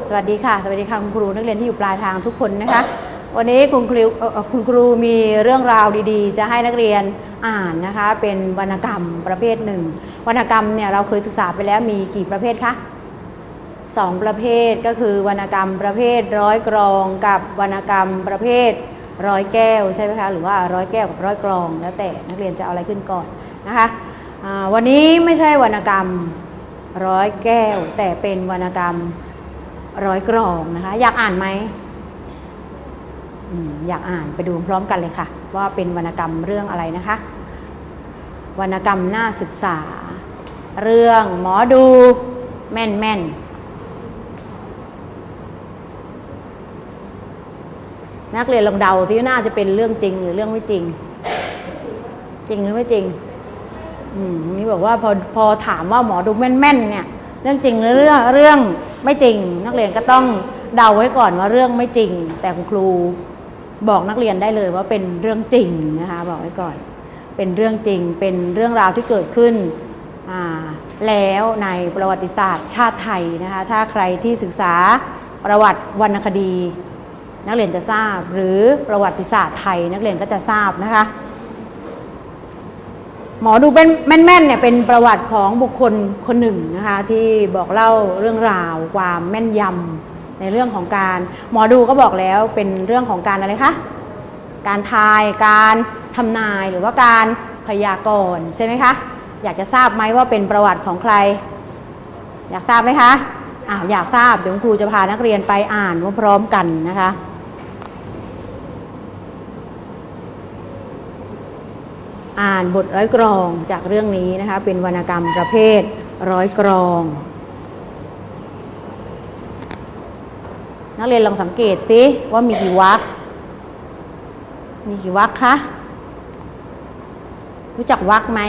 สวัสดีค่ะสวัสดีค่ะคุณครูนักเรียนที่อยู่ปลายทางทุกคนนะคะวันนี้คุณครูมีเรื่องราวดีๆจะให้นักเรียนอ่านนะคะเป็นวรรณกรรมประเภทหนึ่งวรรณกรรมเนี่ยเราเคยศึกษาไปแล้วมีกี่ประเภทคะ2ประเภทก็คือวรรณกรรมประเภทร้อยกรองกับวรรณกรรมประเภทร้อยแก้วใช่ไหมคะหรือว่าร้อยแก้วกับร้อยกรองแล้วแต่นักเรียนจะเอาอะไรขึ้นก่อนนะคะวันนี้ไม่ใช่วรรณกรรมร้อยแก้วแต่เป็นวรรณกรรมร้อยกรองนะคะอยากอ่านไหมอยากอ่านไปดูพร้อมกันเลยค่ะว่าเป็นวรรณกรรมเรื่องอะไรนะคะวรรณกรรมน่าศึกษาเรื่องหมอดูแม่นแม่นนักเรียนลองเดาที่น่าจะเป็นเรื่องจริงหรือเรื่องไม่จริงจริงหรือไม่จริงนี่บอกว่าพอถามว่าหมอดูแม่นๆเนี่ยเรื่องจริงหรือเรื่องไม่จริงนักเรียนก็ต้องเดาไว้ก่อนว่าเรื่องไม่จริงแต่คุณครูบอกนักเรียนได้เลยว่าเป็นเรื่องจริงนะคะบอกไว้ก่อนเป็นเรื่องจริงเป็นเรื่องราวที่เกิดขึ้นแล้วในประวัติศาสตร์ชาติไทยนะคะถ้าใครที่ศึกษาประวัติวรรณคดีนักเรียนจะทราบหรือประวัติศาสตร์ไทยนักเรียนก็จะทราบนะคะหมอดูเป็นแม่นๆเนี่ยเป็นประวัติของบุคคลคนหนึ่งนะคะที่บอกเล่าเรื่องราวความแม่นยำในเรื่องของการหมอดูก็บอกแล้วเป็นเรื่องของการอะไรคะการทายการทำนายหรือว่าการพยากรณ์ใช่ไหมคะอยากจะทราบไหมว่าเป็นประวัติของใครอยากทราบไหมคะอยากทราบเดี๋ยวครูจะพานักเรียนไปอ่านพร้อมๆกันนะคะอ่านบทร้อยกรองจากเรื่องนี้นะคะเป็นวรรณกรรมประเภทร้อยกรองนักเรียนลองสังเกตสิว่ามีกี่วรรคมีกี่วรรคคะรู้จักวรรคไหม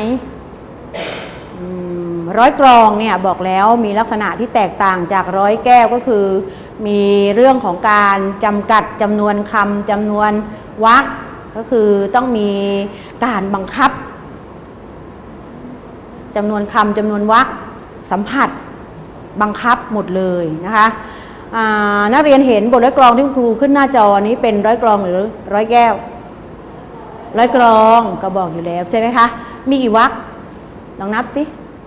ร้อยกรองเนี่ยบอกแล้วมีลักษณะที่แตกต่างจากร้อยแก้วก็คือมีเรื่องของการจำกัดจำนวนคำจำนวนวรรคก็คือต้องมีการบังคับจำนวนคำจำนวนวรรคสัมผัสบังคับหมดเลยนะคะนักเรียนเห็นบทร้อยกรองที่ครูขึ้นหน้าจอนี้เป็นร้อยกรองหรือร้อยแก้วร้อยกรองก็บอกอยู่แล้วใช่ไหมคะมีกี่วรรคลองนับสิ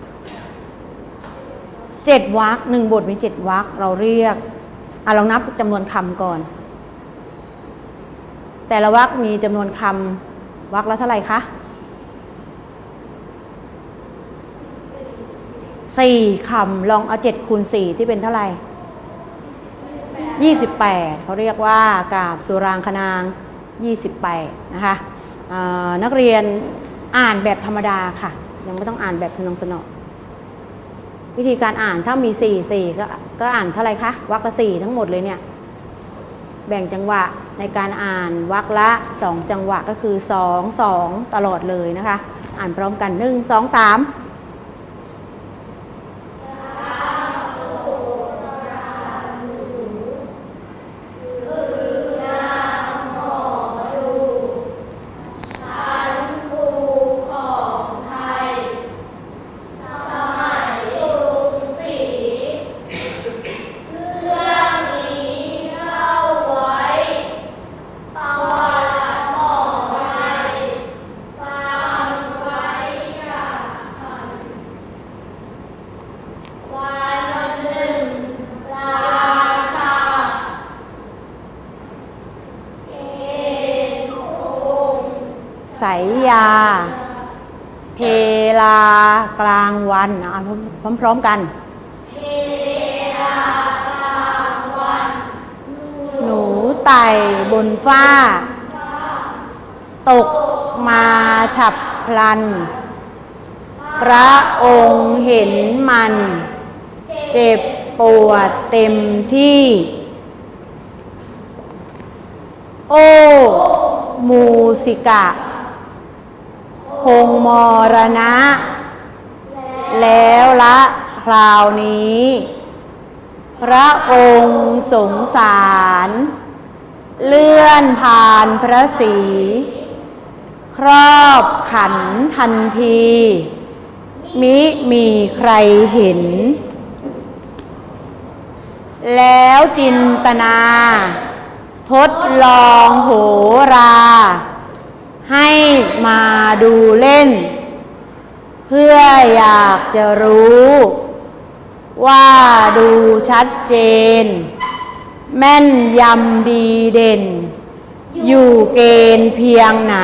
7 วรรค1 บทมี7 วรรคเราเรียกลองนับจำนวนคำก่อนแต่ละวรรคมีจำนวนคำวรรคละเท่าไหร่คะ4 คำลองเอา7 คูณ 4ที่เป็นเท่าไหร่28เขาเรียกว่ากาบสุรางคนาง28นะคะนักเรียนอ่านแบบธรรมดาค่ะยังไม่ต้องอ่านแบบทนุถนอมวิธีการอ่านถ้ามี4ก็อ่านเท่าไหร่คะวรรคละ4ทั้งหมดเลยเนี่ยแบ่งจังหวะในการอ่านวรรคละ2จังหวะก็คือ2 2ตลอดเลยนะคะอ่านพร้อมกัน1 2 3สายยาเพลากลางวันพร้อมๆกันเพลากลางวันหนูไต่บนฟ้าตกมาฉับพลันพระองค์เห็นมันเจ็บปวดเต็มที่โอ้มูสิกะคงมรณะแล้วละคราวนี้พระองค์สงสารเลื่อนผ่านพระศรีครอบขันทันที มิมีใครเห็นแล้วจินตนา ทดลองโหราให้มาดูเล่นเพื่ออยากจะรู้ว่าดูชัดเจนแม่นยำดีเด่นอยู่เกณฑ์เพียงไหน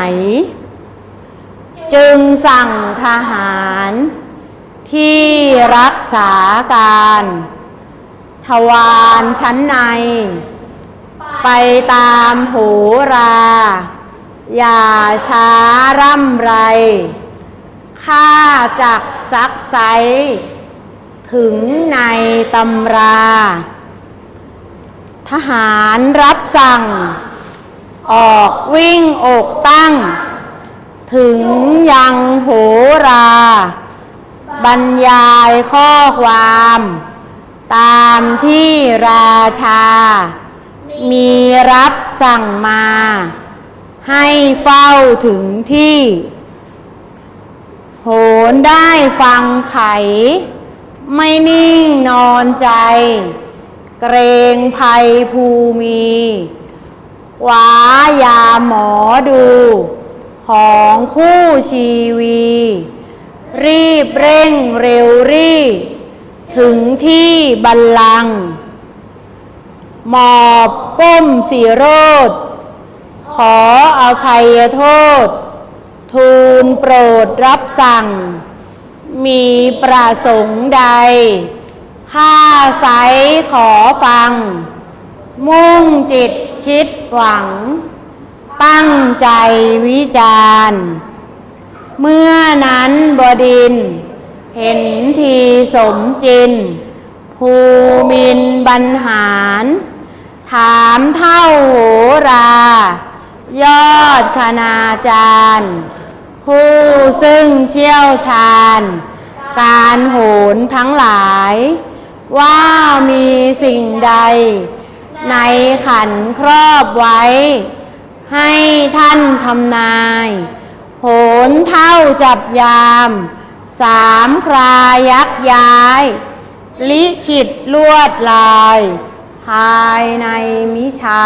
จึงสั่งทหารที่รักษาการทวารชั้นในไปตามโหราอย่าช้าร่ำไรข้าจักซักไซถึงในตำราทหารรับสั่งออกวิ่งอกตั้งถึงยังโหราบรรยายข้อความตามที่ราชามีรับสั่งมาให้เฝ้าถึงที่โหนได้ฟังไขไม่นิ่งนอนใจเกรงภัยภูมิคว้ายาหมอดูของคู่ชีวีรีบเร่งเร็วรีถึงที่บัลลังก์หมอบก้มสิโรธขออภัยโทษทูลโปรดรับสั่งมีประสงค์ใดข้าไสขอฟังมุ่งจิตคิดหวังตั้งใจวิจารณ์เมื่อนั้นบดินทร์เห็นทีสมจินภูมินทร์บรรหารถามเท่าโหรายอดคณาจารย์ผู้ซึ่งเชี่ยวชาญการโหนทั้งหลายว่ามีสิ่งใดในขันครอบไว้ให้ท่านทำนายโหนเท่าจับยามสามครายักย้ายลิขิตลวดลายภายในมิช้า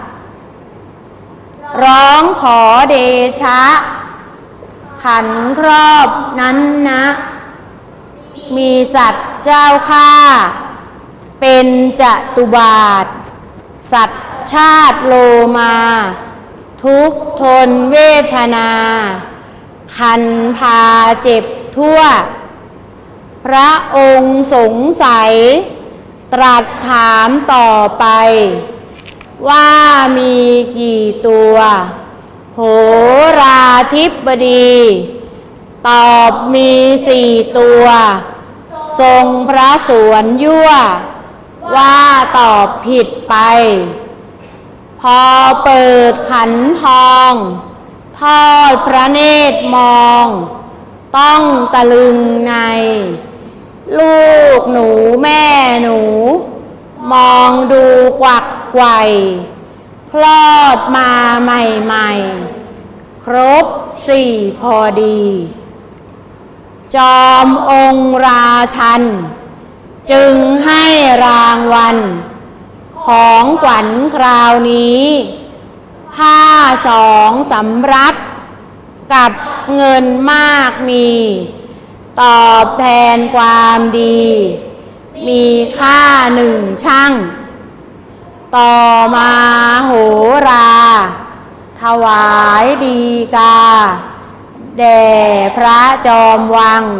ร้องขอเดชะขันครอบนั้นนะมีสัตว์เจ้าข้าเป็นจตุบาทสัตว์ชาติโลมาทุกทนเวทนาคันพาเจ็บทั่วพระองค์สงสัยตรัสถามต่อไปว่ามีกี่ตัวโหราธิบดีตอบมี4 ตัวทรงพระสวนยั่วว่าตอบผิดไปพอเปิดขันทองทอดพระเนตรมองต้องตะลึงในลูกหนูแม่หนูมองดูกวักไกวคลอดมาใหม่ๆครบ4พอดีจอมองค์ราชันจึงให้รางวัลของขวัญคราวนี้ผ้า2 สำรับกับเงินมากมีตอบแทนความดีมีค่า1 ชั่งต่อมาโหราถวายดีกาแด่พระจอมวัง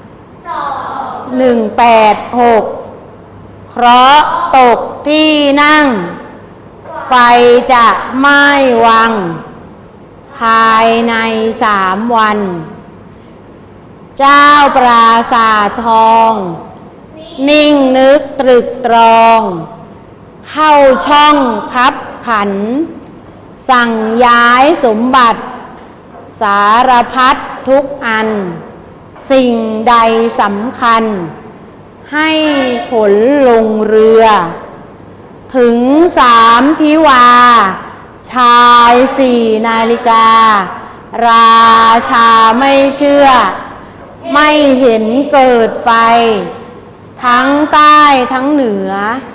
186เคราะห์ตกที่นั่งไฟจะไหม้วังภายใน3 วันเจ้าปราสาททองนิ่งนึกตรึกตรองเข้าช่องคับขันสั่งย้ายสมบัติสารพัดทุกอันสิ่งใดสำคัญให้ขนลงเรือถึง3 ทิวาชาย4 นาฬิการาชาไม่เชื่อไม่เห็นเกิดไฟทั้งใต้ทั้งเหนือ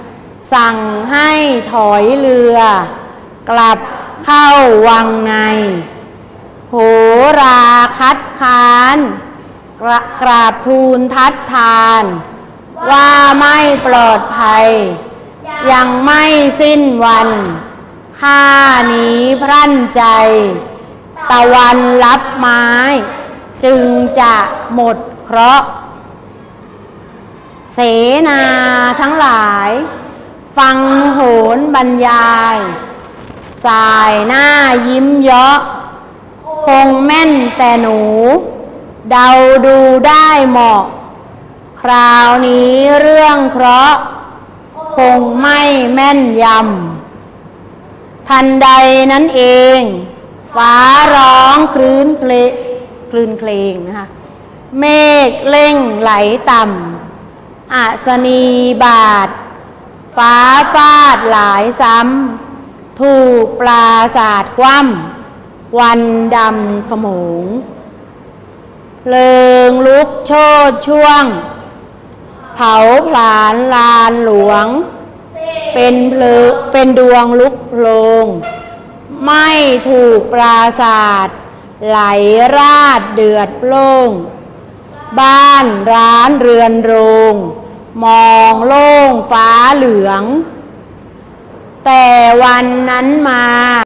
สั่งให้ถอยเรือกลับเข้าวังในโหราคัดค้านกราบทูลทัดทานว่าไม่ปลอดภัยยังไม่สิ้นวันข้านี้พรั่นใจตะวันรับไม้จึงจะหมดเคราะห์เสนาทั้งหลายฟังโหนบรรยายสายหน้ายิ้มเยาะคงแม่นแต่หนูเดาดูได้เหมาะคราวนี้เรื่องเคราะห์คงไม่แม่นยำทันใดนั้นเองฟ้าร้องคลื่นเพลงนะคะเมฆเล่งไหลต่ำอัศนีบาทฟ้าฟาดหลายซ้ำถูกปลาสาดคว่ำวันดำขโมงเพลิงลุกโชติช่วงเผาผลาญลานหลวงเป็นดวงลุกโลงไม่ถูกปราศาสตร์ไหลราดเดือดโล่งบ้านร้านเรือนโรงมองโล่งฟ้าเหลืองแต่วันนั้นมา